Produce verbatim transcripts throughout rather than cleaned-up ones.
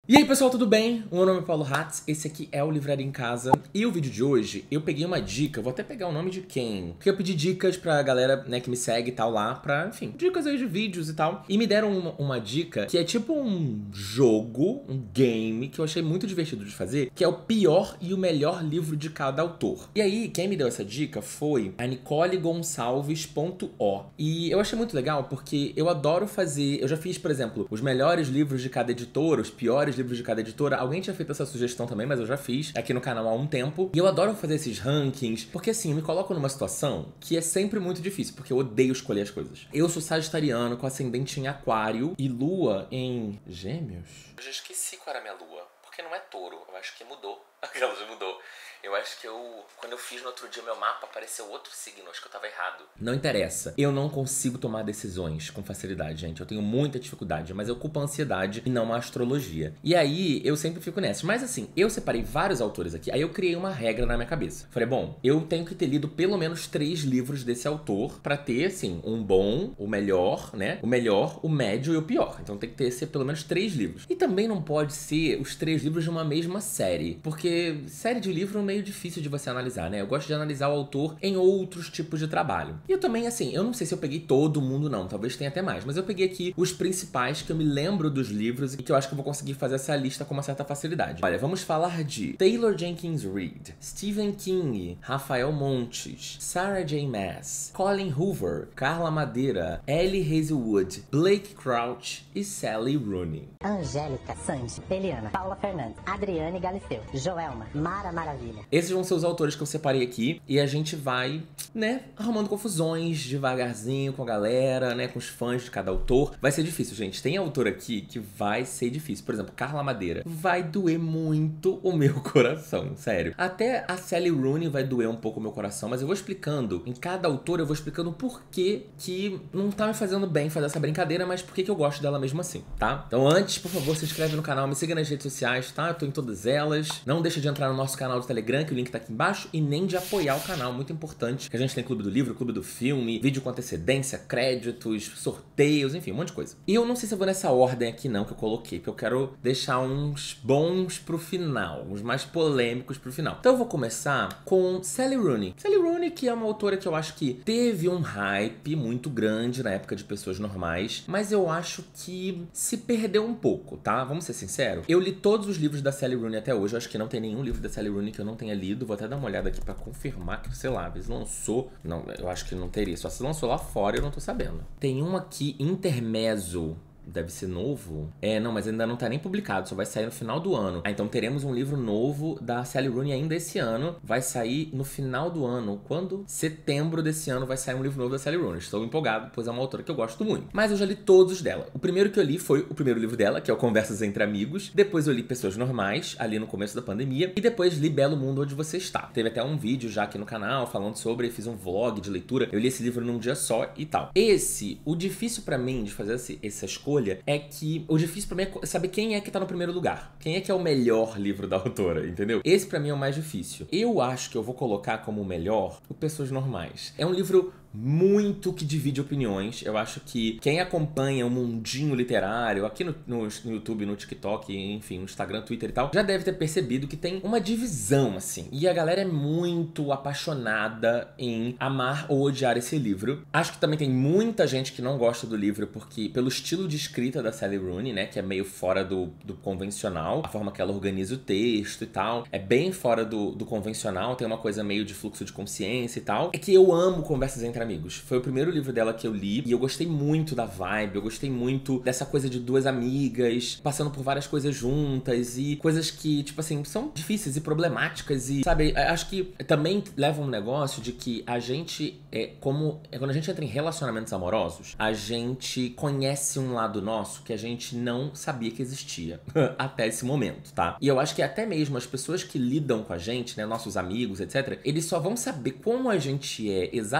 E aí pessoal, tudo bem? O meu nome é Paulo Hatz, esse aqui é o Livraria em Casa. E o vídeo de hoje, eu peguei uma dica, vou até pegar o nome de quem? Porque eu pedi dicas pra galera, né, que me segue e tal lá, pra, enfim, dicas aí de vídeos e tal. E me deram uma, uma dica que é tipo um jogo, um game, que eu achei muito divertido de fazer, que é o pior e o melhor livro de cada autor. E aí, quem me deu essa dica foi a Nicole Gonçalves ponto o. E eu achei muito legal porque eu adoro fazer, eu já fiz, por exemplo, os melhores livros de cada editora, os piores livros de cada editora. Alguém tinha feito essa sugestão também, mas eu já fiz aqui no canal há um tempo. E eu adoro fazer esses rankings, porque assim, eu me coloco numa situação que é sempre muito difícil, porque eu odeio escolher as coisas. Eu sou sagitariano, com ascendente em aquário e lua em gêmeos. Eu já esqueci qual era a minha lua, porque não é touro, eu acho que mudou. Aquela já mudou. Eu acho que eu, quando eu fiz no outro dia meu mapa, apareceu outro signo, acho que eu tava errado. Não interessa, eu não consigo tomar decisões com facilidade, gente. Eu tenho muita dificuldade, mas eu culpo a ansiedade e não a astrologia. E aí, eu sempre fico nessa. Mas assim, eu separei vários autores aqui, aí eu criei uma regra na minha cabeça. Falei, bom, eu tenho que ter lido pelo menos três livros desse autor pra ter, assim, um bom, o melhor, né? O melhor, o médio e o pior. Então tem que ter ser pelo menos três livros. E também não pode ser os três livros de uma mesma série, porque série de livro meio difícil de você analisar, né? Eu gosto de analisar o autor em outros tipos de trabalho. E eu também, assim, eu não sei se eu peguei todo mundo, não. Talvez tenha até mais. Mas eu peguei aqui os principais que eu me lembro dos livros e que eu acho que eu vou conseguir fazer essa lista com uma certa facilidade. Olha, vamos falar de Taylor Jenkins Reid, Stephen King, Rafael Montes, Sarah J. Maas, Colin Hoover, Carla Madeira, Ellie Hazelwood, Blake Crouch e Sally Rooney. Angélica, Sandy, Eliana, Paula Fernandes, Adriane Galisteu, Joelma, Mara Maravilha. Esses vão ser os autores que eu separei aqui e a gente vai, né, arrumando confusões devagarzinho com a galera, né, com os fãs de cada autor. Vai ser difícil, gente. Tem autor aqui que vai ser difícil. Por exemplo, Carla Madeira. Vai doer muito o meu coração, sério. Até a Sally Rooney vai doer um pouco o meu coração, mas eu vou explicando, em cada autor eu vou explicando por que que não tá me fazendo bem fazer essa brincadeira, mas por que que eu gosto dela mesmo assim, tá? Então antes, por favor, se inscreve no canal, me siga nas redes sociais, tá? Eu tô em todas elas. Não deixa de entrar no nosso canal do Telegram, que o link tá aqui embaixo, e nem de apoiar o canal, muito importante, que a gente tem clube do livro, clube do filme, vídeo com antecedência, créditos, sorteios, enfim, um monte de coisa. E eu não sei se eu vou nessa ordem aqui não que eu coloquei, porque eu quero deixar uns bons pro final, uns mais polêmicos pro final. Então eu vou começar com Sally Rooney. Sally Rooney, que é uma autora que eu acho que teve um hype muito grande na época de Pessoas Normais, mas eu acho que se perdeu um pouco, tá? Vamos ser sinceros. Eu li todos os livros da Sally Rooney até hoje, eu acho que não tem nenhum livro da Sally Rooney que eu não tenha lido. Vou até dar uma olhada aqui pra confirmar que, sei lá, às vezes lançou. Não, eu acho que não teria. Só se lançou lá fora, eu não tô sabendo. Tem um aqui, Intermezzo. Deve ser novo? É, não, mas ainda não tá nem publicado, só vai sair no final do ano. Ah, então teremos um livro novo da Sally Rooney ainda esse ano. Vai sair no final do ano. Quando? Setembro desse ano vai sair um livro novo da Sally Rooney. Estou empolgado, pois é uma autora que eu gosto muito. Mas eu já li todos os dela. O primeiro que eu li foi o primeiro livro dela, que é o Conversas Entre Amigos. Depois eu li Pessoas Normais, ali no começo da pandemia. E depois li Belo Mundo Onde Você Está. Teve até um vídeo já aqui no canal falando sobre, fiz um vlog de leitura. Eu li esse livro num dia só e tal. Esse, o difícil pra mim de fazer esse, essa escolha é que o difícil pra mim é saber quem é que tá no primeiro lugar. Quem é que é o melhor livro da autora, entendeu? Esse pra mim é o mais difícil. Eu acho que eu vou colocar como o melhor o Pessoas Normais. É um livro muito que divide opiniões. Eu acho que quem acompanha o mundinho literário aqui no, no, no YouTube, no TikTok, enfim, no Instagram, Twitter e tal, já deve ter percebido que tem uma divisão, assim. E a galera é muito apaixonada em amar ou odiar esse livro. Acho que também tem muita gente que não gosta do livro porque pelo estilo de escrita da Sally Rooney, né, que é meio fora do, do convencional, a forma que ela organiza o texto e tal, é bem fora do, do convencional, tem uma coisa meio de fluxo de consciência e tal. É que eu amo Conversas Entre Amigos. Foi o primeiro livro dela que eu li e eu gostei muito da vibe, eu gostei muito dessa coisa de duas amigas passando por várias coisas juntas e coisas que, tipo assim, são difíceis e problemáticas e, sabe, acho que também leva um negócio de que a gente, é como, é, quando a gente entra em relacionamentos amorosos, a gente conhece um lado nosso que a gente não sabia que existia até esse momento, tá? E eu acho que até mesmo as pessoas que lidam com a gente, né, nossos amigos, etcétera, eles só vão saber como a gente é exatamente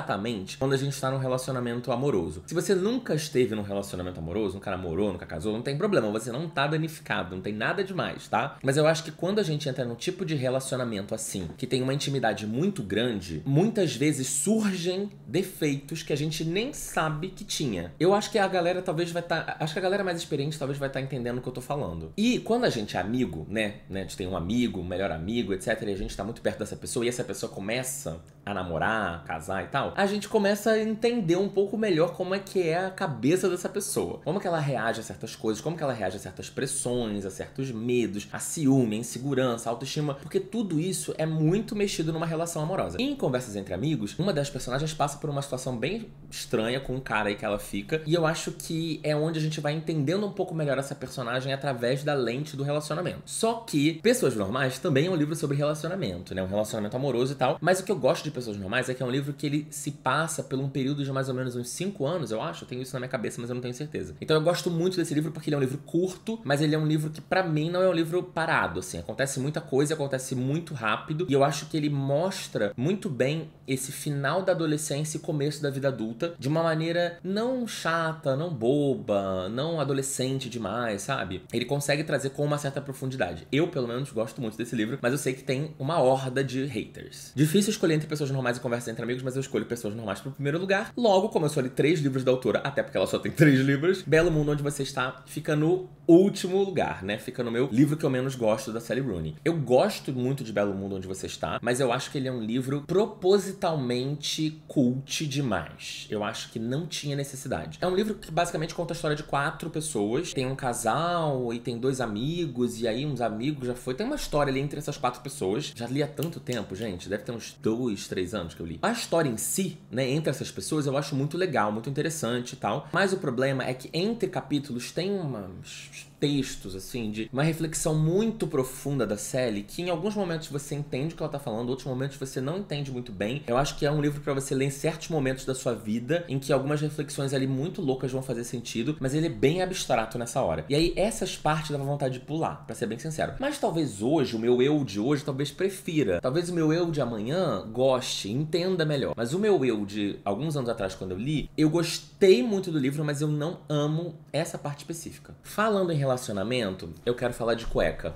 principalmente quando a gente tá num relacionamento amoroso. Se você nunca esteve num relacionamento amoroso, nunca namorou, nunca casou, não tem problema, você não tá danificado, não tem nada demais, tá? Mas eu acho que quando a gente entra num tipo de relacionamento assim, que tem uma intimidade muito grande, muitas vezes surgem defeitos que a gente nem sabe que tinha. Eu acho que a galera talvez vai estar... Tá, acho que a galera mais experiente talvez vai estar tá entendendo o que eu tô falando. E quando a gente é amigo, né? né a gente tem um amigo, um melhor amigo, etcétera, e a gente tá muito perto dessa pessoa, e essa pessoa começa a namorar, casar e tal, a gente começa a entender um pouco melhor como é que é a cabeça dessa pessoa. Como que ela reage a certas coisas, como que ela reage a certas pressões, a certos medos, a ciúme, a insegurança, a autoestima, porque tudo isso é muito mexido numa relação amorosa. E em Conversas Entre Amigos, uma das personagens passa por uma situação bem estranha com um cara aí que ela fica, e eu acho que é onde a gente vai entendendo um pouco melhor essa personagem através da lente do relacionamento. Só que Pessoas Normais também é um livro sobre relacionamento, né? Um relacionamento amoroso e tal, mas o que eu gosto de Pessoas Normais é que é um livro que ele se passa por um período de mais ou menos uns cinco anos, eu acho, eu tenho isso na minha cabeça, mas eu não tenho certeza. Então eu gosto muito desse livro porque ele é um livro curto, mas ele é um livro que pra mim não é um livro parado, assim, acontece muita coisa, acontece muito rápido, e eu acho que ele mostra muito bem esse final da adolescência e começo da vida adulta de uma maneira não chata, não boba, não adolescente demais, sabe? Ele consegue trazer com uma certa profundidade. Eu, pelo menos, gosto muito desse livro, mas eu sei que tem uma horda de haters. Difícil escolher entre Pessoas Normais e Conversas Entre Amigos, mas eu escolho Pessoas Normais pro primeiro lugar. Logo, como eu só li três livros da autora, até porque ela só tem três livros, Belo Mundo Onde Você Está fica no último lugar, né? Fica no meu livro que eu menos gosto da Sally Rooney. Eu gosto muito de Belo Mundo Onde Você Está, mas eu acho que ele é um livro propositalmente cult demais. Eu acho que não tinha necessidade. É um livro que basicamente conta a história de quatro pessoas. Tem um casal e tem dois amigos, e aí uns amigos já foi... Tem uma história ali entre essas quatro pessoas. Já li há tanto tempo, gente. Deve ter uns dois, três anos que eu li. A história em si, né, entre essas pessoas, eu acho muito legal, muito interessante e tal. Mas o problema é que entre capítulos tem umas... textos, assim, de uma reflexão muito profunda da Sally, que em alguns momentos você entende o que ela tá falando, outros momentos você não entende muito bem. Eu acho que é um livro pra você ler em certos momentos da sua vida, em que algumas reflexões ali muito loucas vão fazer sentido, mas ele é bem abstrato nessa hora. E aí, essas partes dava vontade de pular, pra ser bem sincero. Mas talvez hoje, o meu eu de hoje, talvez prefira. Talvez o meu eu de amanhã goste, entenda melhor. Mas o meu eu de alguns anos atrás, quando eu li, eu gostei muito do livro, mas eu não amo essa parte específica. Falando em relacionamento, eu quero falar de cueca.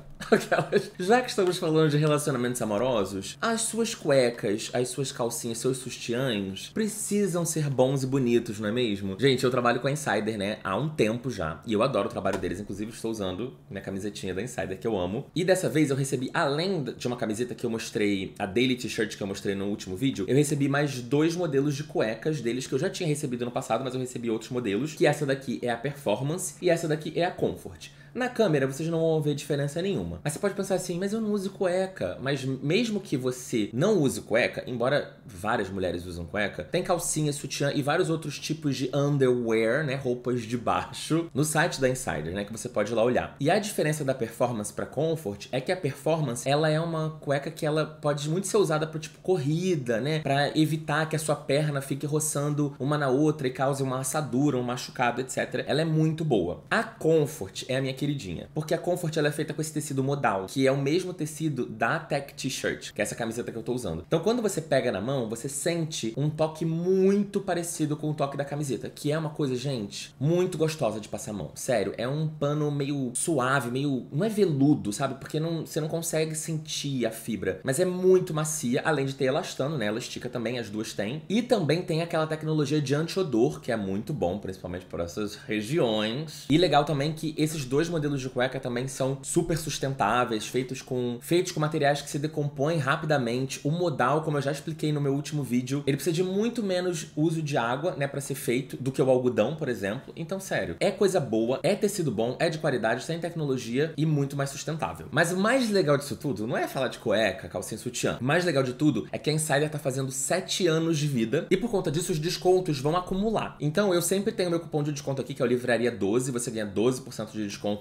Já que estamos falando de relacionamentos amorosos, as suas cuecas, as suas calcinhas, seus sutiãs precisam ser bons e bonitos, não é mesmo? Gente, eu trabalho com a Insider, né, há um tempo já, e eu adoro o trabalho deles, inclusive estou usando minha camisetinha da Insider, que eu amo. E dessa vez eu recebi, além de uma camiseta que eu mostrei, a Daily T-shirt que eu mostrei no último vídeo, eu recebi mais dois modelos de cuecas deles que eu já tinha recebido no passado, mas eu recebi outros modelos, que essa daqui é a Performance e essa daqui é a Comfort. Na câmera, vocês não vão ver diferença nenhuma. Mas você pode pensar assim, mas eu não uso cueca. Mas mesmo que você não use cueca, embora várias mulheres usam cueca, tem calcinha, sutiã e vários outros tipos de underwear, né, roupas de baixo, no site da Insider, né, que você pode ir lá olhar. E a diferença da Performance pra Comfort é que a Performance, ela é uma cueca que ela pode muito ser usada pra, tipo, corrida, né, pra evitar que a sua perna fique roçando uma na outra e cause uma assadura, um machucado, etcétera. Ela é muito boa. A Comfort é a minha queridinha, porque a Comfort ela é feita com esse tecido modal, que é o mesmo tecido da Tech T-shirt, que é essa camiseta que eu tô usando. Então quando você pega na mão, você sente um toque muito parecido com o toque da camiseta, que é uma coisa, gente, muito gostosa de passar a mão. Sério, é um pano meio suave, meio... não é veludo, sabe? Porque não, você não consegue sentir a fibra, mas é muito macia, além de ter elastano, né? Ela estica também, as duas têm. E também tem aquela tecnologia de anti-odor, que é muito bom, principalmente por essas regiões. E legal também que esses dois modelos de cueca também são super sustentáveis, feitos com, feitos com materiais que se decompõem rapidamente. O modal, como eu já expliquei no meu último vídeo, ele precisa de muito menos uso de água, né, pra ser feito, do que o algodão, por exemplo. Então, sério, é coisa boa, é tecido bom, é de qualidade, tem tecnologia e muito mais sustentável. Mas o mais legal disso tudo não é falar de cueca, calcinha, sutiã. O mais legal de tudo é que a Insider tá fazendo sete anos de vida e por conta disso os descontos vão acumular. Então, eu sempre tenho meu cupom de desconto aqui, que é o Livraria doze, você ganha doze por cento de desconto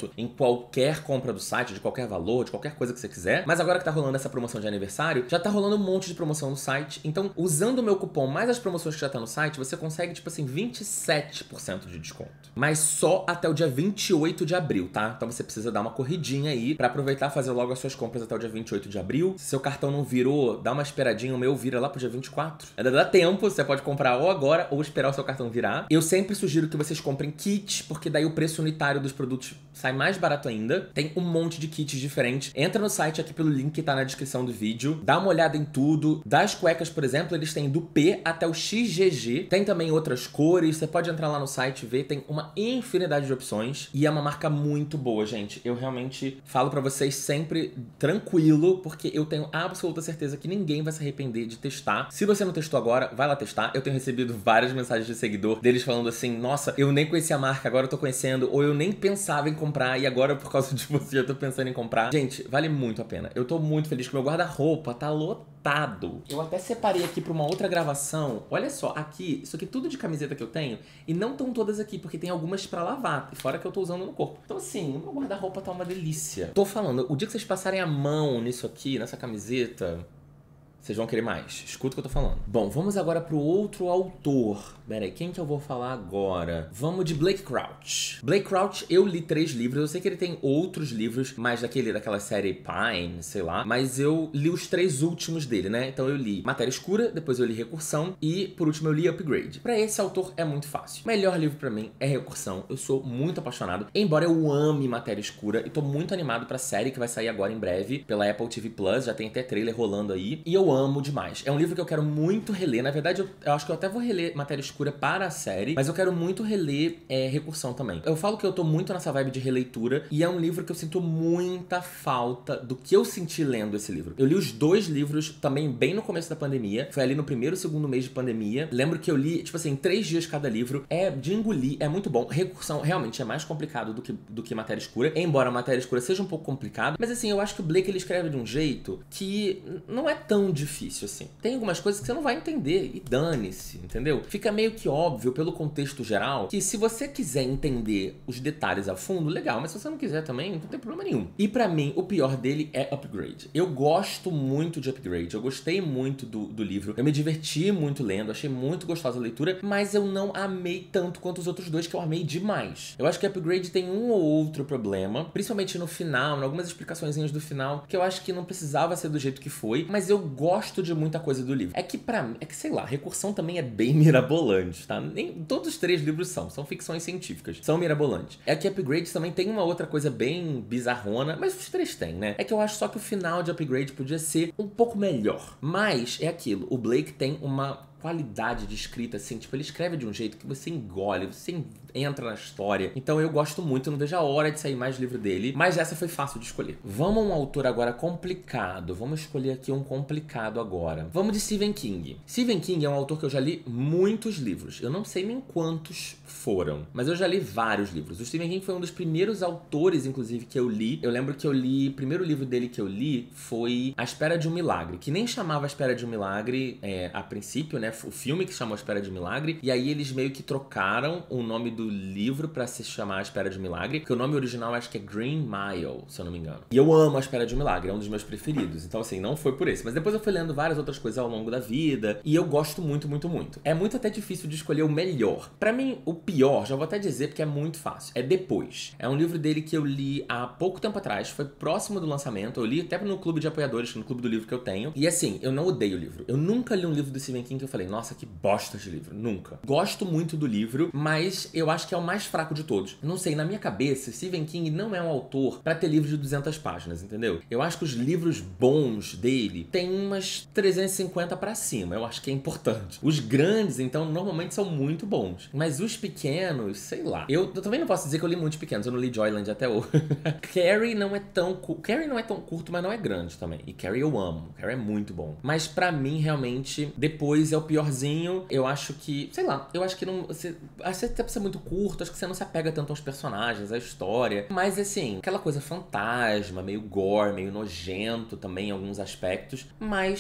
desconto em qualquer compra do site, de qualquer valor, de qualquer coisa que você quiser. Mas agora que tá rolando essa promoção de aniversário, já tá rolando um monte de promoção no site. Então, usando o meu cupom mais as promoções que já tá no site, você consegue, tipo assim, vinte e sete por cento de desconto. Mas só até o dia vinte e oito de abril, tá? Então você precisa dar uma corridinha aí pra aproveitar e fazer logo as suas compras até o dia vinte e oito de abril. Se seu cartão não virou, dá uma esperadinha, o meu vira lá pro dia vinte e quatro. Ainda dá tempo, você pode comprar ou agora ou esperar o seu cartão virar. Eu sempre sugiro que vocês comprem kits, porque daí o preço unitário dos produtos sai mais barato ainda. Tem um monte de kits diferentes. Entra no site aqui pelo link que tá na descrição do vídeo, dá uma olhada em tudo. Das cuecas, por exemplo, eles têm do P até o X G G. Tem também outras cores, você pode entrar lá no site e ver, tem uma infinidade de opções. E é uma marca muito boa, gente. Eu realmente falo pra vocês sempre tranquilo, porque eu tenho absoluta certeza que ninguém vai se arrepender de testar. Se você não testou agora, vai lá testar. Eu tenho recebido várias mensagens de seguidor deles falando assim, nossa, eu nem conhecia a marca, agora eu tô conhecendo, ou eu nem pensava em comprar e agora por causa de você eu tô pensando em comprar. Gente, vale muito a pena. Eu tô muito feliz que meu guarda-roupa tá lotado. Eu até separei aqui pra uma outra gravação. Olha só, aqui, isso aqui tudo de camiseta que eu tenho, e não estão todas aqui, porque tem algumas pra lavar, fora que eu tô usando no corpo. Então assim, o meu guarda-roupa tá uma delícia. Tô falando, o dia que vocês passarem a mão nisso aqui, nessa camiseta, vocês vão querer mais. Escuta o que eu tô falando. Bom, vamos agora pro outro autor. Pera aí, quem que eu vou falar agora? Vamos de Blake Crouch. Blake Crouch, eu li três livros. Eu sei que ele tem outros livros, mais daquele, daquela série Pine, sei lá. Mas eu li os três últimos dele, né? Então eu li Matéria Escura, depois eu li Recursão e, por último, eu li Upgrade. Pra esse autor é muito fácil. O melhor livro pra mim é Recursão. Eu sou muito apaixonado. Embora eu ame Matéria Escura e tô muito animado pra série que vai sair agora em breve pela Apple T V Plus. Já tem até trailer rolando aí. E eu amo demais. É um livro que eu quero muito reler. Na verdade, eu, eu acho que eu até vou reler Matéria Escura para a série, mas eu quero muito reler é, Recursão também. Eu falo que eu tô muito nessa vibe de releitura e é um livro que eu sinto muita falta do que eu senti lendo esse livro. Eu li os dois livros também bem no começo da pandemia. Foi ali no primeiro e segundo mês de pandemia. Lembro que eu li, tipo assim, três dias cada livro. É de engolir, é muito bom. Recursão realmente é mais complicado do que, do que Matéria Escura, embora Matéria Escura seja um pouco complicado. Mas assim, eu acho que o Blake ele escreve de um jeito que não é tão difícil assim. Tem algumas coisas que você não vai entender e dane-se, entendeu? Fica meio que óbvio pelo contexto geral que se você quiser entender os detalhes a fundo, legal, mas se você não quiser também, não tem problema nenhum. E pra mim, o pior dele é Upgrade. Eu gosto muito de Upgrade, eu gostei muito do, do livro, eu me diverti muito lendo, achei muito gostosa a leitura, mas eu não amei tanto quanto os outros dois que eu amei demais. Eu acho que Upgrade tem um ou outro problema, principalmente no final, em algumas explicaçõezinhas do final, que eu acho que não precisava ser do jeito que foi, mas eu gosto de muita coisa do livro. É que pra mim, é que sei lá, Recursão também é bem mirabolante, tá? Nem, todos os três livros são, são ficções científicas, são mirabolantes. É que Upgrade também tem uma outra coisa bem bizarrona, mas os três têm, né? É que eu acho só que o final de Upgrade podia ser um pouco melhor. Mas é aquilo, o Blake tem uma qualidade de escrita, assim, tipo, ele escreve de um jeito que você engole, você entra na história. Então eu gosto muito, não vejo a hora de sair mais livro dele, mas essa foi fácil de escolher. Vamos a um autor agora complicado, vamos escolher aqui um complicado agora. Vamos de Stephen King. Stephen King é um autor que eu já li muitos livros, eu não sei nem quantos foram, mas eu já li vários livros. O Stephen King foi um dos primeiros autores, inclusive, que eu li. Eu lembro que eu li, o primeiro livro dele que eu li foi A Espera de um Milagre, que nem chamava A Espera de um Milagre é, a princípio, né? O filme que chamou A Espera de um Milagre, e aí eles meio que trocaram o nome do livro pra se chamar A Espera de um Milagre, que o nome original acho que é Green Mile, se eu não me engano. E eu amo A Espera de um Milagre, é um dos meus preferidos. Então assim, não foi por esse. Mas depois eu fui lendo várias outras coisas ao longo da vida, e eu gosto muito, muito, muito. É muito até difícil de escolher o melhor. Pra mim, o pior, já vou até dizer porque é muito fácil, é Depois. É um livro dele que eu li há pouco tempo atrás, foi próximo do lançamento, eu li até no clube de apoiadores, no clube do livro que eu tenho. E assim, eu não odeio o livro. Eu nunca li um livro do Stephen King que eu falei, nossa, que bosta de livro. Nunca. Gosto muito do livro, mas eu acho que é o mais fraco de todos. Não sei, na minha cabeça, Stephen King não é um autor pra ter livro de duzentas páginas, entendeu? Eu acho que os livros bons dele tem umas trezentas e cinquenta pra cima. Eu acho que é importante. Os grandes, então, normalmente são muito bons. Mas os pequenos, sei lá. Eu, eu também não posso dizer que eu li muitos pequenos. Eu não li Joyland até hoje. Carrie não é tão curto. Carrie não é tão curto, mas não é grande também. E Carrie eu amo. Carrie é muito bom. Mas pra mim, realmente, Depois é o piorzinho. Eu acho que, sei lá, eu acho que não. Você, acho que até ser muito curto, acho que você não se apega tanto aos personagens, à história. Mas assim, aquela coisa fantasma, meio gore, meio nojento também em alguns aspectos. Mas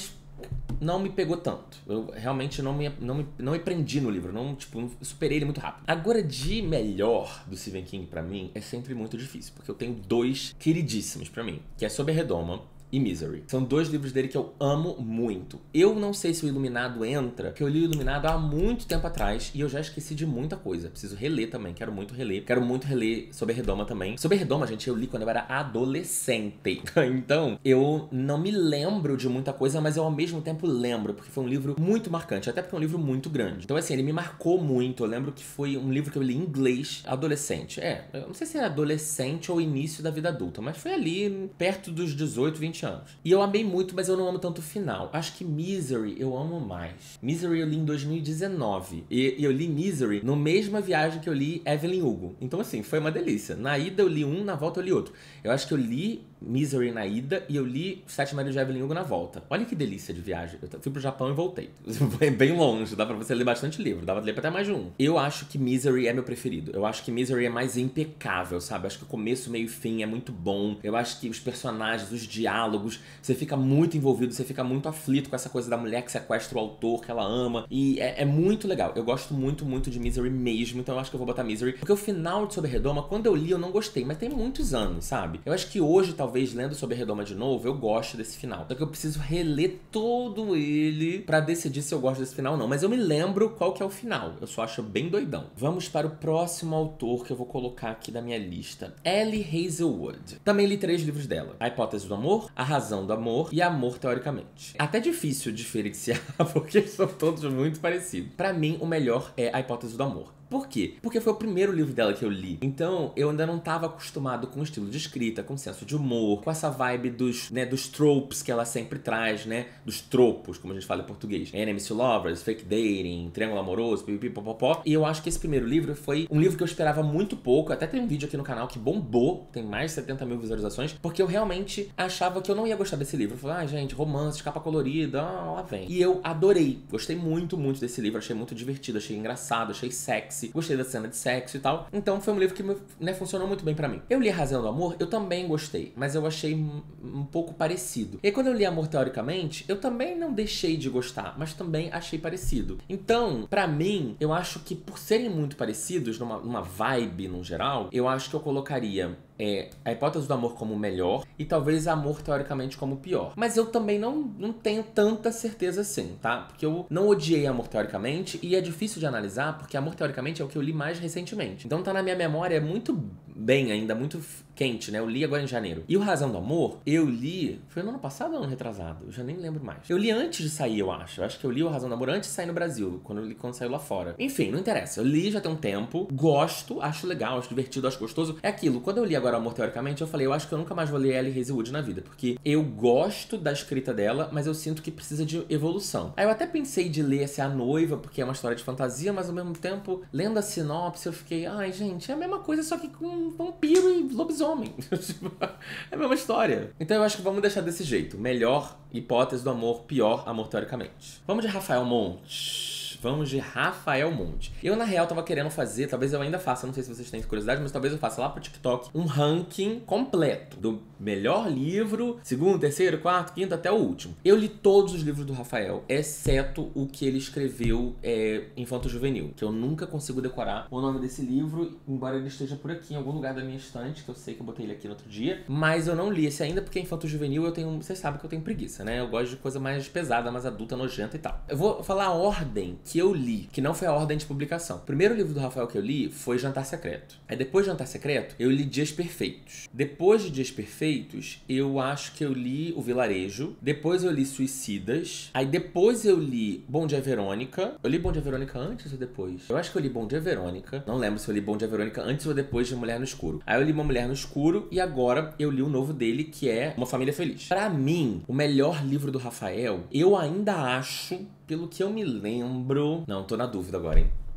não me pegou tanto. Eu realmente não me, não me, não me prendi no livro. Não, tipo, não superei ele muito rápido. Agora, de melhor do Stephen King pra mim, é sempre muito difícil. Porque eu tenho dois queridíssimos pra mim. Que é Sob a Redoma e Misery. São dois livros dele que eu amo muito. Eu não sei se o Iluminado entra, porque eu li o Iluminado há muito tempo atrás e eu já esqueci de muita coisa. Preciso reler também, quero muito reler. Quero muito reler Sob a Redoma também. Sob a Redoma, gente, eu li quando eu era adolescente. Então, eu não me lembro de muita coisa, mas eu ao mesmo tempo lembro, porque foi um livro muito marcante, até porque é um livro muito grande. Então, assim, ele me marcou muito. Eu lembro que foi um livro que eu li em inglês adolescente. É, eu não sei se era adolescente ou início da vida adulta, mas foi ali perto dos dezoito, vinte anos. E eu amei muito, mas eu não amo tanto o final. Acho que Misery eu amo mais. Misery eu li em dois mil e dezenove. E, e eu li Misery no mesma viagem que eu li Evelyn Hugo. Então, assim, foi uma delícia. Na ida eu li um, na volta eu li outro. Eu acho que eu li Misery na ida e eu li Sete Maridos de Evelyn Hugo na volta. Olha que delícia de viagem. Eu fui pro Japão e voltei. Foi bem longe. Dá pra você ler bastante livro. Dá pra ler até mais de um. Eu acho que Misery é meu preferido. Eu acho que Misery é mais impecável, sabe? Eu acho que o começo, meio e fim é muito bom. Eu acho que os personagens, os diálogos, você fica muito envolvido, você fica muito aflito com essa coisa da mulher que sequestra o autor, que ela ama. E é, é muito legal. Eu gosto muito, muito de Misery mesmo. Então eu acho que eu vou botar Misery. Porque o final de Sob a Redoma, quando eu li, eu não gostei. Mas tem muitos anos, sabe? Eu acho que hoje, talvez, lendo Sob a Redoma de novo, eu gosto desse final. Só que eu preciso reler todo ele pra decidir se eu gosto desse final ou não. Mas eu me lembro qual que é o final. Eu só acho bem doidão. Vamos para o próximo autor que eu vou colocar aqui da minha lista. Ellie Hazelwood. Também li três livros dela. A Hipótese do Amor, A Razão do Amor e Amor Teoricamente. Até difícil diferenciar, porque são todos muito parecidos. Pra mim, o melhor é A Hipótese do Amor. Por quê? Porque foi o primeiro livro dela que eu li. Então, eu ainda não estava acostumado com o estilo de escrita, com o senso de humor, com essa vibe dos, né, dos tropes que ela sempre traz, né? Dos tropos, como a gente fala em português. Enemies to Lovers, Fake Dating, Triângulo Amoroso, pipipipopopó. E eu acho que esse primeiro livro foi um livro que eu esperava muito pouco. Até tem um vídeo aqui no canal que bombou, tem mais de setenta mil visualizações, porque eu realmente achava que eu não ia gostar desse livro. Eu falei, ah, gente, romance, capa colorida, ah, lá vem. E eu adorei. Gostei muito, muito desse livro. Achei muito divertido, achei engraçado, achei sexy. Gostei da cena de sexo e tal. Então foi um livro que, né, funcionou muito bem pra mim. Eu li A Razão do Amor, eu também gostei, mas eu achei um, um pouco parecido. E aí, quando eu li Amor Teoricamente, eu também não deixei de gostar, mas também achei parecido. Então, pra mim, eu acho que por serem muito parecidos, numa, numa vibe no geral, eu acho que eu colocaria É, A Hipótese do Amor como o melhor e talvez Amor Teoricamente como o pior. Mas eu também não, não tenho tanta certeza assim, tá? Porque eu não odiei Amor Teoricamente e é difícil de analisar porque Amor Teoricamente é o que eu li mais recentemente. Então tá na minha memória muito bem ainda, muito quente, né? Eu li agora em janeiro. E o Razão do Amor, eu li... Foi no ano passado ou ano retrasado? Eu já nem lembro mais. Eu li antes de sair, eu acho. Eu acho que eu li o Razão do Amor antes de sair no Brasil, quando eu li quando saiu lá fora. Enfim, não interessa. Eu li já tem um tempo, gosto, acho legal, acho divertido, acho gostoso. É aquilo, quando eu li agora Amor Teoricamente, eu falei, eu acho que eu nunca mais vou ler Ellie Hazelwood na vida, porque eu gosto da escrita dela, mas eu sinto que precisa de evolução. Aí eu até pensei de ler essa A Noiva, porque é uma história de fantasia, mas ao mesmo tempo, lendo a sinopse, eu fiquei, ai, gente, é a mesma coisa, só que com vampiro e lobisomem. É a mesma história. Então eu acho que vamos deixar desse jeito. Melhor Hipótese do Amor, pior Amor Teoricamente. Vamos de Rafael Monte. Vamos de Rafael Monte. Eu, na real, tava querendo fazer, talvez eu ainda faça, não sei se vocês têm curiosidade, mas talvez eu faça lá pro TikTok um ranking completo do melhor livro, segundo, terceiro, quarto, quinto, até o último. Eu li todos os livros do Rafael, exceto o que ele escreveu é, Infanto Juvenil, que eu nunca consigo decorar o nome desse livro, embora ele esteja por aqui, em algum lugar da minha estante, que eu sei que eu botei ele aqui no outro dia, mas eu não li esse ainda, porque Infanto Juvenil eu tenho, vocês sabem que eu tenho preguiça, né? Eu gosto de coisa mais pesada, mais adulta, nojenta e tal. Eu vou falar a ordem que eu li, que não foi a ordem de publicação. O primeiro livro do Rafael que eu li foi Jantar Secreto. Aí depois de Jantar Secreto, eu li Dias Perfeitos. Depois de Dias Perfeitos, eu acho que eu li O Vilarejo. Depois eu li Suicidas. Aí depois eu li Bom Dia Verônica. Eu li Bom Dia Verônica antes ou depois? Eu acho que eu li Bom Dia Verônica. Não lembro se eu li Bom Dia Verônica antes ou depois de Mulher no Escuro. Aí eu li Uma Mulher no Escuro e agora eu li o novo dele, que é Uma Família Feliz. Pra mim, o melhor livro do Rafael, eu ainda acho, pelo que eu me lembro... Não, tô na dúvida agora, hein?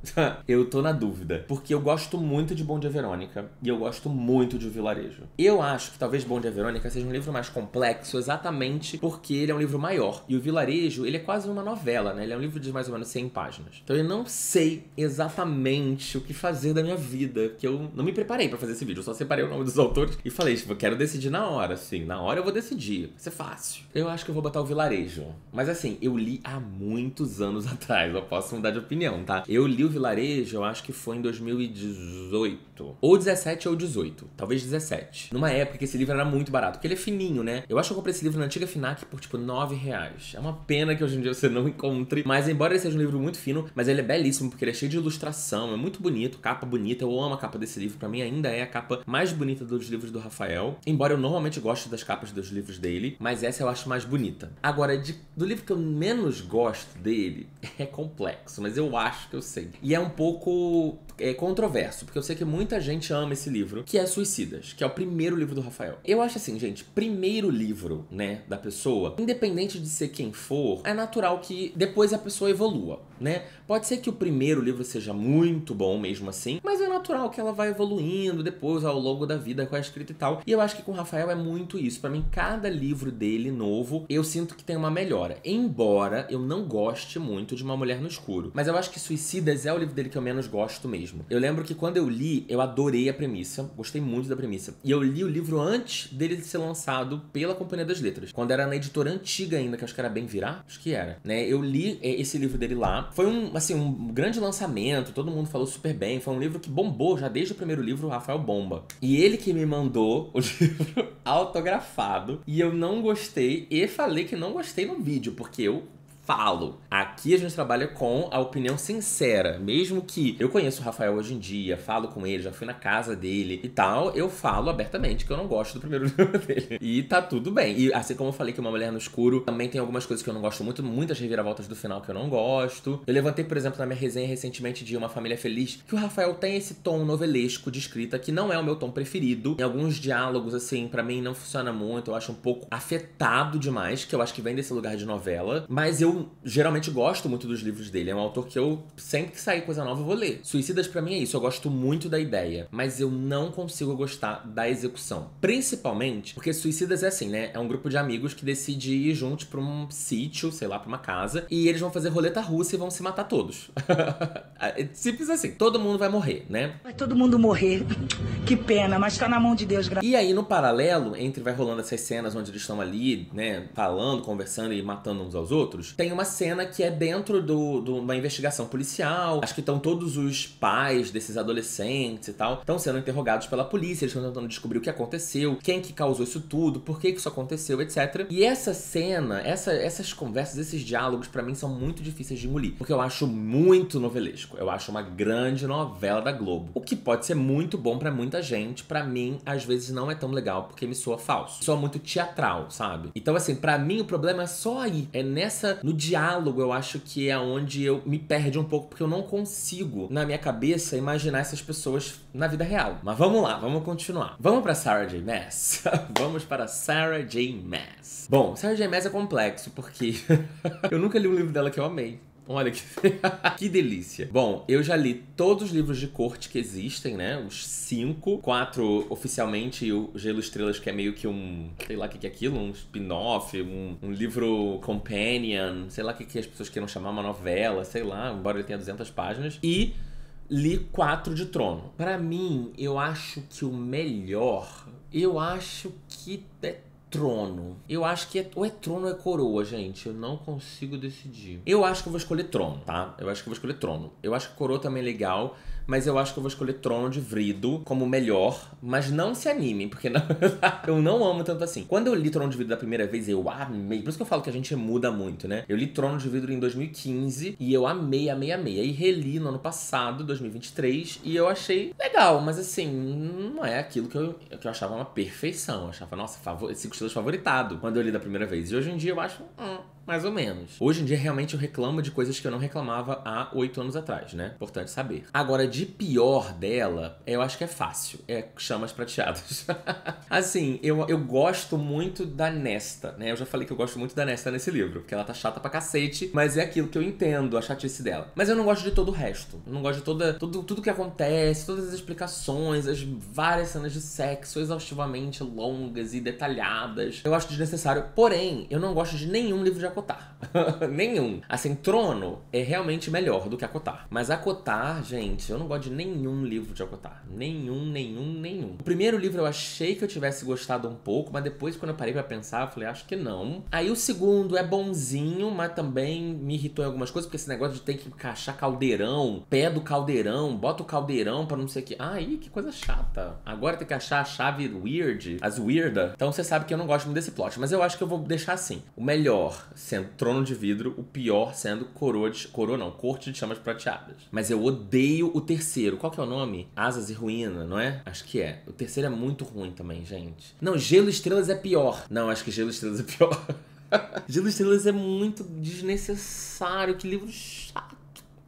Eu tô na dúvida, porque eu gosto muito de Bom Dia Verônica e eu gosto muito de O Vilarejo. Eu acho que talvez Bom Dia Verônica seja um livro mais complexo exatamente porque ele é um livro maior. E O Vilarejo, ele é quase uma novela, né? Ele é um livro de mais ou menos cem páginas. Então eu não sei exatamente o que fazer da minha vida, que eu não me preparei pra fazer esse vídeo. Eu só separei o nome dos autores e falei, tipo, eu quero decidir na hora, assim. Na hora eu vou decidir. Vai ser fácil. Eu acho que eu vou botar O Vilarejo. Mas assim, eu li há muitos anos atrás. Eu posso mudar de opinião, tá? Eu li O Vilarejo, eu acho que foi em dois mil e dezoito. Ou dezessete ou dezoito. Talvez dezessete. Numa época que esse livro era muito barato. Porque ele é fininho, né? Eu acho que eu comprei esse livro na antiga Fnac por, tipo, nove reais. É uma pena que hoje em dia você não encontre. Mas embora ele seja um livro muito fino, mas ele é belíssimo, porque ele é cheio de ilustração. É muito bonito. Capa bonita. Eu amo a capa desse livro. Pra mim ainda é a capa mais bonita dos livros do Rafael. Embora eu normalmente goste das capas dos livros dele. Mas essa eu acho mais bonita. Agora, de, do livro que eu menos gosto dele, é complexo. Mas eu acho que eu sei. E é um pouco é, controverso, porque eu sei que muita gente ama esse livro, que é Suicidas, que é o primeiro livro do Rafael. Eu acho assim, gente, primeiro livro, né, da pessoa, independente de ser quem for, é natural que depois a pessoa evolua, né? Pode ser que o primeiro livro seja muito bom mesmo assim, mas é natural que ela vai evoluindo depois ao longo da vida com a escrita e tal. E eu acho que com o Rafael é muito isso. Pra mim, cada livro dele novo, eu sinto que tem uma melhora. Embora eu não goste muito de Uma Mulher no Escuro. Mas eu acho que Suicidas é o livro dele que eu menos gosto mesmo. Eu lembro que quando eu li, eu adorei a premissa. Gostei muito da premissa. E eu li o livro antes dele ser lançado pela Companhia das Letras. Quando era na editora antiga ainda, que acho que era Bem Virar. Acho que era, né? Eu li esse livro dele lá. Foi um, assim, um grande lançamento. Todo mundo falou super bem. Foi um livro que bombou. Já desde o primeiro livro, o Rafael bomba. E ele que me mandou o livro autografado. E eu não gostei. E falei que não gostei no vídeo, porque eu falo. Aqui a gente trabalha com a opinião sincera. Mesmo que eu conheço o Rafael hoje em dia, falo com ele, já fui na casa dele e tal, eu falo abertamente que eu não gosto do primeiro livro dele. E tá tudo bem. E assim como eu falei que Uma Mulher no Escuro, também tem algumas coisas que eu não gosto muito, muitas reviravoltas do final que eu não gosto. Eu levantei, por exemplo, na minha resenha recentemente de Uma Família Feliz, que o Rafael tem esse tom novelesco de escrita, que não é o meu tom preferido. Em alguns diálogos, assim, pra mim não funciona muito, eu acho um pouco afetado demais, que eu acho que vem desse lugar de novela. Mas eu geralmente gosto muito dos livros dele. É um autor que eu, sempre que sair coisa nova, eu vou ler. Suicidas pra mim é isso. Eu gosto muito da ideia, mas eu não consigo gostar da execução. Principalmente porque Suicidas é assim, né? É um grupo de amigos que decide ir juntos pra um sítio, sei lá, pra uma casa, e eles vão fazer roleta russa e vão se matar todos. É simples assim. Todo mundo vai morrer, né? Vai todo mundo morrer. Que pena, mas tá na mão de Deus. E aí, no paralelo, entre vai rolando essas cenas onde eles estão ali, né, falando, conversando e matando uns aos outros, tem uma cena que é dentro de do, do, uma investigação policial. Acho que estão todos os pais desses adolescentes e tal, estão sendo interrogados pela polícia, eles estão tentando descobrir o que aconteceu, quem que causou isso tudo, por que que isso aconteceu, etcétera. E essa cena, essa, essas conversas, esses diálogos, pra mim, são muito difíceis de engolir, porque eu acho muito novelesco. Eu acho uma grande novela da Globo. O que pode ser muito bom pra muita gente, pra mim, às vezes não é tão legal, porque me soa falso. Soa muito teatral, sabe? Então, assim, pra mim o problema é só aí. É nessa... No diálogo, eu acho que é onde eu me perde um pouco, porque eu não consigo, na minha cabeça, imaginar essas pessoas na vida real. Mas vamos lá, vamos continuar. Vamos pra Sarah J. Maas. Vamos para Sarah J. Maas. Bom, Sarah J. Maas é complexo, porque eu nunca li um livro dela que eu amei. Olha que... que delícia. Bom, eu já li todos os livros de corte que existem, né? Os cinco. Quatro oficialmente e o Gelo Estrelas, que é meio que um... Sei lá o que que é aquilo. Um spin-off, um, um livro companion. Sei lá o que que as pessoas queiram chamar, uma novela. Sei lá, embora ele tenha duzentas páginas. E li quatro de Trono. Pra mim, eu acho que o melhor... Eu acho que... é Trono. Eu acho que é, ou é Trono ou é Coroa, gente. Eu não consigo decidir. Eu acho que eu vou escolher Trono, tá? Eu acho que eu vou escolher Trono. Eu acho que Coroa também é legal, mas eu acho que eu vou escolher Trono de Vrido como melhor. Mas não se animem, porque não, eu não amo tanto assim. Quando eu li Trono de Vidro da primeira vez, eu amei. Por isso que eu falo que a gente muda muito, né? Eu li Trono de Vidro em dois mil e quinze e eu amei, amei, amei. Aí reli no ano passado, dois mil e vinte e três, e eu achei legal, mas assim, não é aquilo que eu, que eu achava uma perfeição. Eu achava, nossa, favor, cinco estrelas favoritado quando eu li da primeira vez. E hoje em dia eu acho... Hum, mais ou menos. Hoje em dia, realmente, eu reclamo de coisas que eu não reclamava há oito anos atrás, né? Importante saber. Agora, de pior dela, eu acho que é fácil. É Chamas Prateadas. Assim, eu, eu gosto muito da Nesta, né? Eu já falei que eu gosto muito da Nesta nesse livro, porque ela tá chata pra cacete, mas é aquilo que eu entendo, a chatice dela. Mas eu não gosto de todo o resto. Eu não gosto de toda, tudo, tudo que acontece, todas as explicações, as várias cenas de sexo exaustivamente longas e detalhadas. Eu acho desnecessário. Porém, eu não gosto de nenhum livro de Acotar. Nenhum. Assim, Trono é realmente melhor do que Acotar. Mas Acotar, gente, eu não gosto de nenhum livro de Acotar. Nenhum, nenhum, nenhum. O primeiro livro eu achei que eu tivesse gostado um pouco, mas depois, quando eu parei pra pensar, eu falei, acho que não. Aí o segundo é bonzinho, mas também me irritou em algumas coisas, porque esse negócio de ter que encaixar caldeirão, pé do caldeirão, bota o caldeirão pra não sei o que. Ai, que coisa chata. Agora tem que achar a chave weird, as weirda. Então você sabe que eu não gosto muito desse plot, mas eu acho que eu vou deixar assim. O melhor sendo Trono de Vidro, o pior sendo Coroa de... Coroa não, Corte de Chamas Prateadas. Mas eu odeio o terceiro. Qual que é o nome? Asas e Ruína, não é? Acho que é. O terceiro é muito ruim também, gente. Não, Gelo e Estrelas é pior. Não, acho que Gelo e Estrelas é pior. Gelo e Estrelas é muito desnecessário. Que livro chato.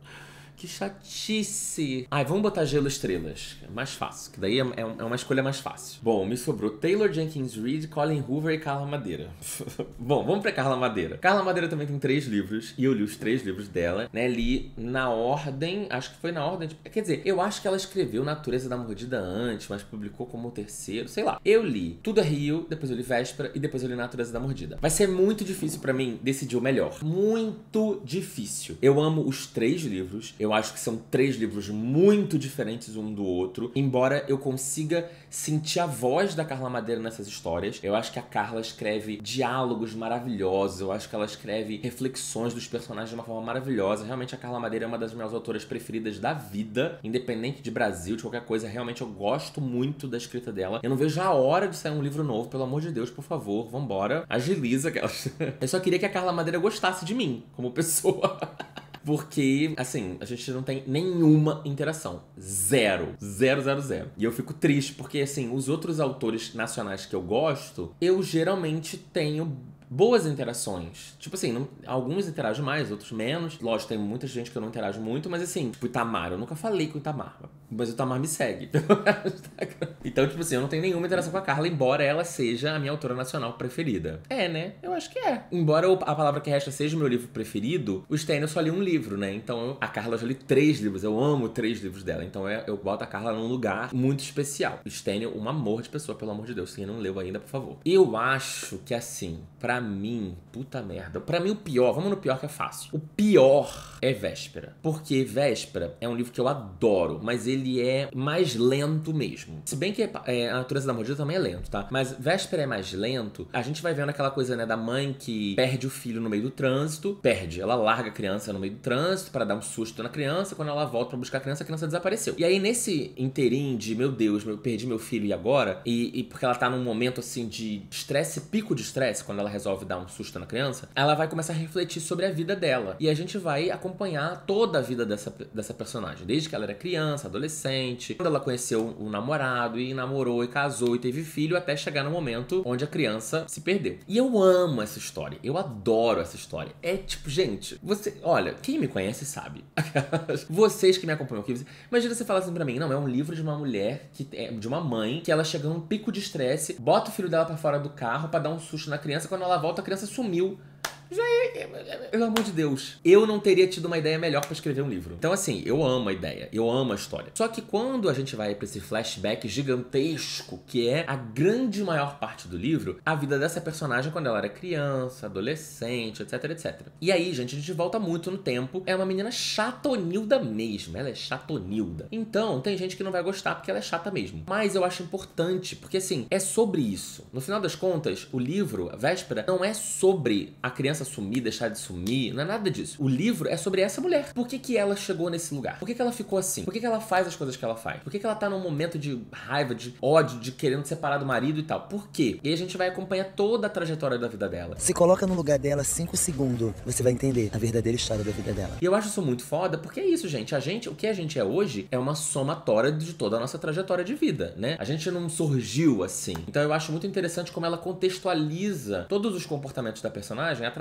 Que chatice. Ai, vamos botar Gelo e Estrelas. É mais fácil, que daí é, é uma escolha mais fácil. Bom, me sobrou Taylor Jenkins Reid, Colin Hoover e Carla Madeira. Bom, vamos pra Carla Madeira. Carla Madeira também tem três livros, e eu li os três livros dela, né? Li na ordem, acho que foi na ordem de... Quer dizer, eu acho que ela escreveu Natureza da Mordida antes, mas publicou como o terceiro, sei lá. Eu li Tudo é Rio, depois eu li Véspera, e depois eu li Natureza da Mordida. Vai ser muito difícil pra mim decidir o melhor. Muito difícil. Eu amo os três livros, eu Eu acho que são três livros muito diferentes um do outro, embora eu consiga sentir a voz da Carla Madeira nessas histórias. Eu acho que a Carla escreve diálogos maravilhosos, eu acho que ela escreve reflexões dos personagens de uma forma maravilhosa. Realmente a Carla Madeira é uma das minhas autoras preferidas da vida, independente de Brasil, de qualquer coisa. Realmente eu gosto muito da escrita dela. Eu não vejo a hora de sair um livro novo, pelo amor de Deus, por favor, vambora. Agiliza aquelas. Eu só queria que a Carla Madeira gostasse de mim, como pessoa. Porque, assim, a gente não tem nenhuma interação. Zero. Zero, zero, zero. E eu fico triste porque, assim, os outros autores nacionais que eu gosto, eu geralmente tenho boas interações. Tipo assim, não, alguns interagem mais, outros menos. Lógico, tem muita gente que eu não interajo muito, mas assim, tipo, Itamar, eu nunca falei com o Itamar, mas o Itamar me segue. Então, tipo assim, eu não tenho nenhuma interação com a Carla, embora ela seja a minha autora nacional preferida. É, né? Eu acho que é. Embora a Palavra que Resta seja o meu livro preferido, o Stênio eu só li um livro, né? Então, eu, a Carla eu já li três livros. Eu amo três livros dela. Então, eu, eu boto a Carla num lugar muito especial. O Stênio, um amor de pessoa, pelo amor de Deus. Quem não leu ainda, por favor. Eu acho que, assim, pra mim, puta merda. Pra mim, o pior, vamos no pior que é fácil. O pior é Véspera. Porque Véspera é um livro que eu adoro, mas ele é mais lento mesmo. Se bem que é, a Natureza da Mordida também é lento, tá? Mas Véspera é mais lento. A gente vai vendo aquela coisa, né, da mãe que perde o filho no meio do trânsito. Perde. Ela larga a criança no meio do trânsito pra dar um susto na criança. Quando ela volta pra buscar a criança, a criança desapareceu. E aí, nesse inteirinho de, meu Deus, eu perdi meu filho e agora? E, e porque ela tá num momento, assim, de estresse, pico de estresse, quando ela resolve dar um susto na criança, ela vai começar a refletir sobre a vida dela. E a gente vai acompanhar toda a vida dessa, dessa personagem. Desde que ela era criança, adolescente, quando ela conheceu o namorado e namorou e casou e teve filho, até chegar no momento onde a criança se perdeu. E eu amo essa história. Eu adoro essa história. É tipo, gente, você... Olha, quem me conhece sabe. Vocês que me acompanham aqui, imagina você falar assim pra mim, não, é um livro de uma mulher, que é, de uma mãe, que ela chega num pico de estresse, bota o filho dela pra fora do carro pra dar um susto na criança, quando ela volta, a criança sumiu. Já é, pelo amor de Deus, eu não teria tido uma ideia melhor pra escrever um livro. Então assim, eu amo a ideia, eu amo a história. Só que quando a gente vai pra esse flashback gigantesco, que é a grande maior parte do livro, a vida dessa personagem quando ela era criança, adolescente, etc, etcétera. E aí, gente, a gente volta muito no tempo. É uma menina chatonilda mesmo, ela é chatonilda. Então, tem gente que não vai gostar porque ela é chata mesmo. Mas eu acho importante, porque assim, é sobre isso. No final das contas, o livro, a Véspera, não é sobre a criança sumir, deixar de sumir, não é nada disso. O livro é sobre essa mulher. Por que que ela chegou nesse lugar? Por que que ela ficou assim? Por que que ela faz as coisas que ela faz? Por que que ela tá num momento de raiva, de ódio, de querendo separar do marido e tal? Por quê? E a gente vai acompanhar toda a trajetória da vida dela. Se coloca no lugar dela cinco segundos, você vai entender a verdadeira história da vida dela. E eu acho isso muito foda, porque é isso, gente. A gente, o que a gente é hoje é uma somatória de toda a nossa trajetória de vida, né? A gente não surgiu assim. Então eu acho muito interessante como ela contextualiza todos os comportamentos da personagem através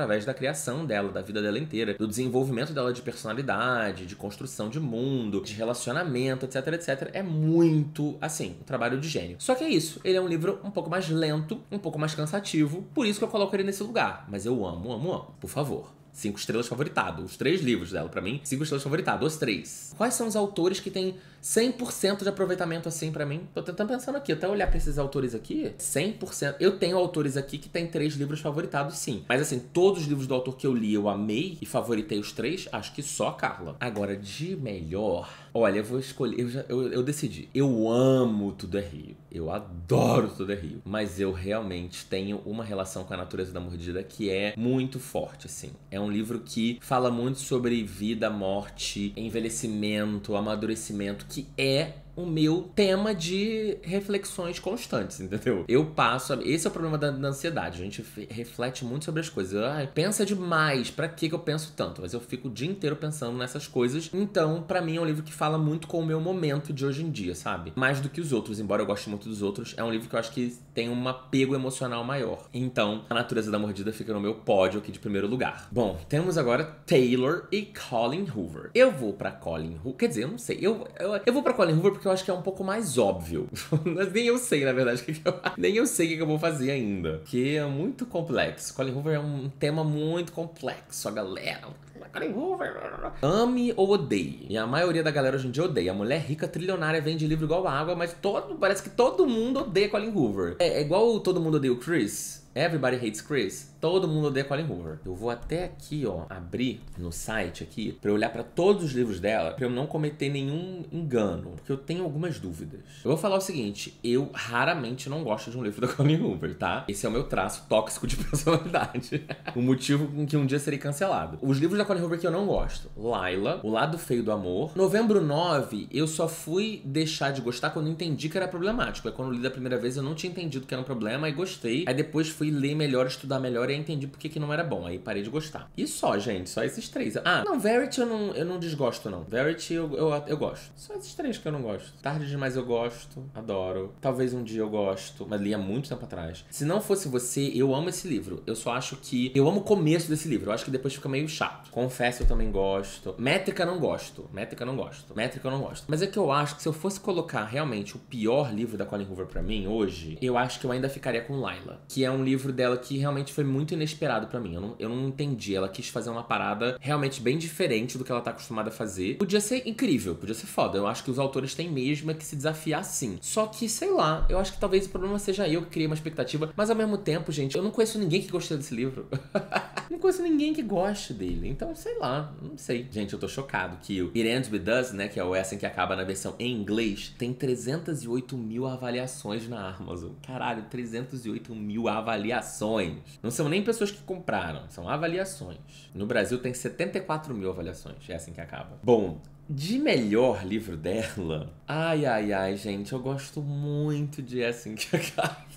através da criação dela, da vida dela inteira, do desenvolvimento dela de personalidade, de construção de mundo, de relacionamento, etc, etcétera. É muito, assim, um trabalho de gênio. Só que é isso, ele é um livro um pouco mais lento, um pouco mais cansativo, por isso que eu coloco ele nesse lugar. Mas eu amo, amo, amo. Por favor. Cinco estrelas favoritado. Os três livros dela, pra mim, cinco estrelas favoritado. Os três. Quais são os autores que têm cem por cento de aproveitamento assim pra mim? Tô tentando pensando aqui, até olhar pra esses autores aqui, cem por cento. Eu tenho autores aqui que tem três livros favoritados, sim. Mas assim, todos os livros do autor que eu li, eu amei e favoritei os três, acho que só a Carla. Agora, de melhor... Olha, eu vou escolher... Eu, já, eu, eu decidi. Eu amo Tudo é Rio. Eu adoro Tudo é Rio. Mas eu realmente tenho uma relação com a natureza da mordida que é muito forte, assim. É um livro que fala muito sobre vida, morte, envelhecimento, amadurecimento, que é o meu tema de reflexões constantes, entendeu? Eu passo... Esse é o problema da, da ansiedade. A gente reflete muito sobre as coisas. Ai, pensa demais. Pra que que eu penso tanto? Mas eu fico o dia inteiro pensando nessas coisas. Então, pra mim, é um livro que fala muito com o meu momento de hoje em dia, sabe? Mais do que os outros. Embora eu goste muito dos outros, é um livro que eu acho que tem um apego emocional maior. Então, A Natureza da Mordida fica no meu pódio aqui de primeiro lugar. Bom, temos agora Taylor e Colleen Hoover. Eu vou pra Colleen Hoover... Quer dizer, eu não sei. Eu, eu, eu vou pra Colleen Hoover porque eu acho que é um pouco mais óbvio. Mas nem eu sei, na verdade, que que eu, nem eu sei o que, que eu vou fazer ainda. Que é muito complexo. Colleen Hoover é um tema muito complexo, a galera. Colleen Hoover. Ame ou odeie. E a maioria da galera hoje em dia odeia. A mulher rica, trilionária, vende livro igual água, mas todo, parece que todo mundo odeia Colleen Hoover. É, é igual todo mundo odeia o Chris. Everybody hates Chris. Todo mundo odeia Colleen Hoover. Eu vou até aqui, ó, abrir no site aqui, pra eu olhar pra todos os livros dela, pra eu não cometer nenhum engano, porque eu tenho algumas dúvidas. Eu vou falar o seguinte, eu raramente não gosto de um livro da Colleen Hoover, tá? Esse é o meu traço tóxico de personalidade. O motivo com que um dia serei cancelado. Os livros da Colleen Hoover que eu não gosto. Laila, O Lado Feio do Amor. Novembro nove, eu só fui deixar de gostar quando eu entendi que era problemático. É quando eu li da primeira vez, eu não tinha entendido que era um problema e gostei. Aí depois fui ler melhor, estudar melhor e entendi por que que não era bom. Aí parei de gostar. E só, gente, só esses três. Ah, não, Verity eu não, eu não desgosto, não. Verity eu, eu, eu gosto. Só esses três que eu não gosto. Tarde Demais eu gosto, adoro. Talvez Um Dia eu gosto, mas li há muito tempo atrás. Se Não Fosse Você, eu amo esse livro. Eu só acho que... Eu amo o começo desse livro. Eu acho que depois fica meio chato. Confesso, eu também gosto. Métrica não gosto. Métrica não gosto. Métrica eu não gosto. Mas é que eu acho que se eu fosse colocar realmente o pior livro da Colleen Hoover pra mim hoje, eu acho que eu ainda ficaria com Laila. Que é um livro dela que realmente foi muito inesperado pra mim. Eu não, eu não entendi. Ela quis fazer uma parada realmente bem diferente do que ela tá acostumada a fazer. Podia ser incrível, podia ser foda. Eu acho que os autores têm mesmo que se desafiar sim. Só que, sei lá, eu acho que talvez o problema seja eu que criei uma expectativa. Mas ao mesmo tempo, gente, eu não conheço ninguém que gostou desse livro. Não conheço ninguém que goste dele. Então, sei lá, não sei. Gente, eu tô chocado que o It Ends With Us, né, que é o Essa em que acaba na versão em inglês, tem trezentos e oito mil avaliações na Amazon. Caralho, trezentos e oito mil avaliações. Não são nem pessoas que compraram, são avaliações. No Brasil tem setenta e quatro mil avaliações. É assim que acaba. Bom, de melhor livro dela... Ai, ai, ai, gente, eu gosto muito de É Assim Que Acaba.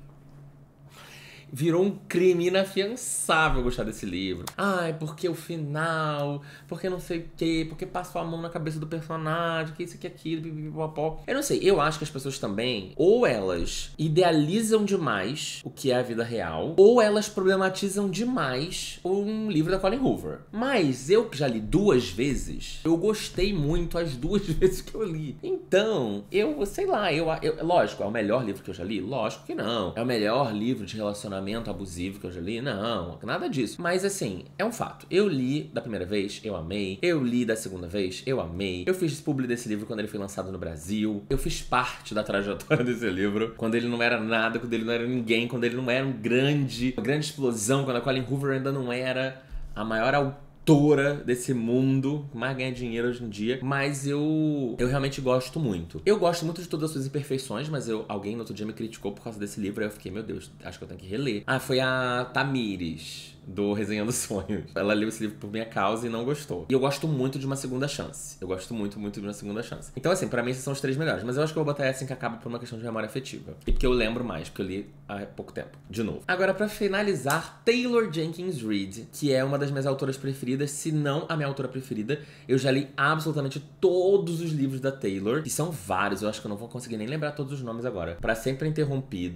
Virou um crime inafiançável gostar desse livro. Ai, porque o final, porque não sei o quê, porque passou a mão na cabeça do personagem, que isso, que aquilo, pipipipopó. Eu não sei, eu acho que as pessoas também, ou elas idealizam demais o que é a vida real, ou elas problematizam demais um livro da Colleen Hoover. Mas eu que já li duas vezes, eu gostei muito as duas vezes que eu li. Então, eu, sei lá, eu, eu lógico, é o melhor livro que eu já li? Lógico que não. É o melhor livro de relacionamento abusivo que eu já li? Não, nada disso. Mas assim, é um fato. Eu li da primeira vez, eu amei. Eu li da segunda vez, eu amei. Eu fiz publi desse livro quando ele foi lançado no Brasil. Eu fiz parte da trajetória desse livro. Quando ele não era nada, quando ele não era ninguém, quando ele não era um grande, uma grande explosão, quando a Colleen Hoover ainda não era a maior autora desse mundo, que mais ganha dinheiro hoje em dia, mas eu eu realmente gosto muito. Eu gosto muito de todas as suas imperfeições, mas eu, alguém no outro dia me criticou por causa desse livro, aí eu fiquei, meu Deus, acho que eu tenho que reler. Ah, foi a Tamires, do Resenhando Sonhos. Ela leu esse livro por minha causa e não gostou. E eu gosto muito de Uma Segunda Chance. Eu gosto muito, muito de Uma Segunda Chance. Então, assim, pra mim esses são os três melhores. Mas eu acho que eu vou botar Essa em que Acaba por uma questão de memória afetiva. E porque eu lembro mais, porque eu li há pouco tempo. De novo. Agora, pra finalizar, Taylor Jenkins Reid, que é uma das minhas autoras preferidas, se não a minha autora preferida. Eu já li absolutamente todos os livros da Taylor, que são vários. Eu acho que eu não vou conseguir nem lembrar todos os nomes agora. Pra Sempre Interrompido,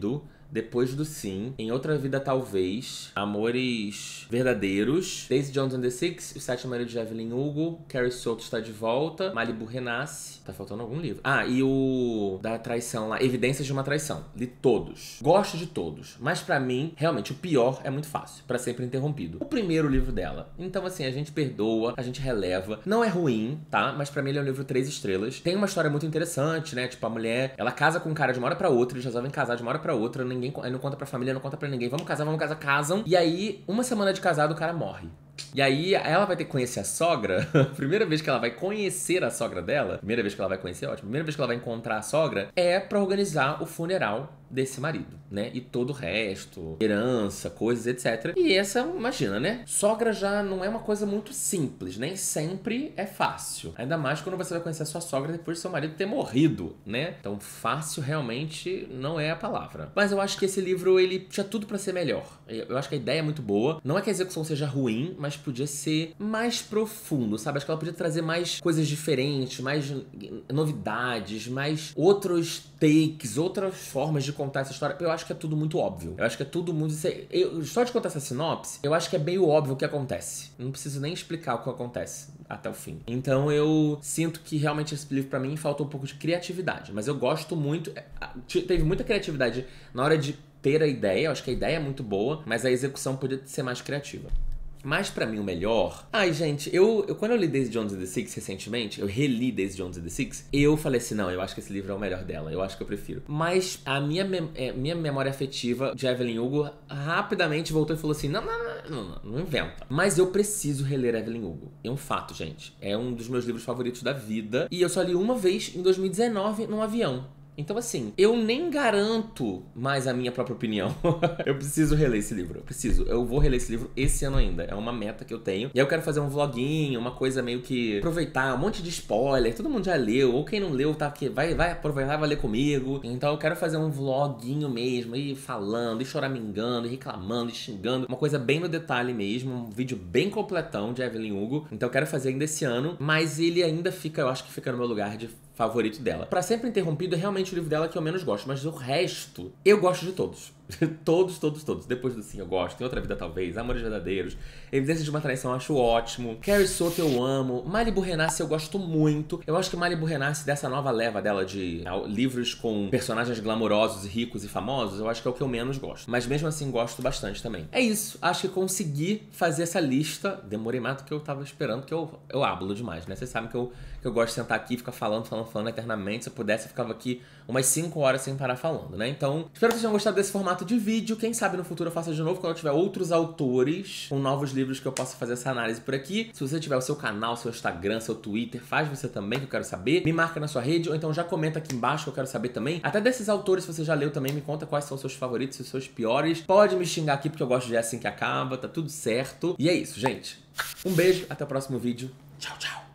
Depois do Sim, Em Outra Vida Talvez, Amores Verdadeiros, Daisy Jones and the Six, O Sétimo Marido de Evelyn Hugo, Carrie Soto Está de Volta, Malibu Renasce, tá faltando algum livro. Ah, e o da traição lá, Evidências de uma Traição. Li todos. Gosto de todos. Mas pra mim, realmente, o pior é muito fácil. Pra Sempre Interrompido. O primeiro livro dela. Então, assim, a gente perdoa, a gente releva. Não é ruim, tá? Mas pra mim ele é um livro três estrelas. Tem uma história muito interessante, né? Tipo, a mulher, ela casa com um cara de uma hora pra outra, eles resolvem casar de uma hora pra outra, ninguém, aí não conta pra família, não conta pra ninguém. Vamos casar, vamos casar, casam. E aí, uma semana de casado, o cara morre. E aí, ela vai ter que conhecer a sogra. Primeira vez que ela vai conhecer a sogra dela, primeira vez que ela vai conhecer, ótimo. Primeira vez que ela vai encontrar a sogra é pra organizar o funeral desse marido, né? E todo o resto, herança, coisas, etcétera. E essa, imagina, né? Sogra já não é uma coisa muito simples, nem sempre é fácil. Ainda mais quando você vai conhecer a sua sogra depois de seu marido ter morrido, né? Então, fácil realmente não é a palavra. Mas eu acho que esse livro, ele tinha tudo pra ser melhor. Eu acho que a ideia é muito boa. Não é que a execução seja ruim, mas podia ser mais profundo, sabe? Acho que ela podia trazer mais coisas diferentes, mais novidades, mais outros takes, outras formas de contar essa história. Eu acho que é tudo muito óbvio. Eu acho que é tudo muito... Eu, só de contar essa sinopse, eu acho que é meio óbvio o que acontece. Não preciso nem explicar o que acontece até o fim. Então eu sinto que realmente esse livro pra mim faltou um pouco de criatividade. Mas eu gosto muito... Teve muita criatividade na hora de ter a ideia. Eu acho que a ideia é muito boa, mas a execução podia ser mais criativa. Mas pra mim o melhor... Ai, gente, eu, eu quando eu li Daisy Jones and the Six recentemente, eu reli Daisy Jones and the Six, eu falei assim, não, eu acho que esse livro é o melhor dela, eu acho que eu prefiro. Mas a minha, mem é, minha memória afetiva de Evelyn Hugo rapidamente voltou e falou assim, não, não, não, não, não, não inventa. Mas eu preciso reler Evelyn Hugo. É um fato, gente. É um dos meus livros favoritos da vida. E eu só li uma vez em dois mil e dezenove num avião. Então, assim, eu nem garanto mais a minha própria opinião. Eu preciso reler esse livro. Eu preciso. Eu vou reler esse livro esse ano ainda. É uma meta que eu tenho. E aí eu quero fazer um vloguinho, uma coisa meio que... aproveitar, um monte de spoiler. Todo mundo já leu. Ou quem não leu, tá aqui. Vai, vai aproveitar, vai ler comigo. Então eu quero fazer um vloguinho mesmo. Ir falando, ir choramingando, ir reclamando, ir xingando. Uma coisa bem no detalhe mesmo. Um vídeo bem completão de Evelyn Hugo. Então eu quero fazer ainda esse ano. Mas ele ainda fica, eu acho que fica no meu lugar de favorito dela. Pra Sempre Interrompido é realmente o livro dela que eu menos gosto, mas o resto, eu gosto de todos. Todos, todos, todos. Depois do Sim eu gosto. Em Outra Vida Talvez, Amores Verdadeiros, Evidências de uma Traição eu acho ótimo. Carrie Soto eu amo. Malibu Renasce eu gosto muito. Eu acho que Malibu Renasce, dessa nova leva dela de uh, livros com personagens glamourosos, ricos e famosos, eu acho que é o que eu menos gosto. Mas mesmo assim gosto bastante também. É isso. Acho que consegui fazer essa lista. Demorei mais do que eu tava esperando, porque eu, eu hablo demais, né? Vocês sabem que eu, que eu gosto de sentar aqui e ficar falando, falando, falando eternamente. Se eu pudesse, eu ficava aqui umas cinco horas sem parar falando, né? Então, espero que vocês tenham gostado desse formato de vídeo. Quem sabe no futuro eu faça de novo quando eu tiver outros autores com novos livros que eu possa fazer essa análise por aqui. Se você tiver o seu canal, seu Instagram, seu Twitter, faz você também, que eu quero saber. Me marca na sua rede, ou então já comenta aqui embaixo que eu quero saber também. Até desses autores, se você já leu também, me conta quais são os seus favoritos e os seus piores. Pode me xingar aqui porque eu gosto de É Assim Que Acaba, tá tudo certo. E é isso, gente. Um beijo, até o próximo vídeo. Tchau, tchau.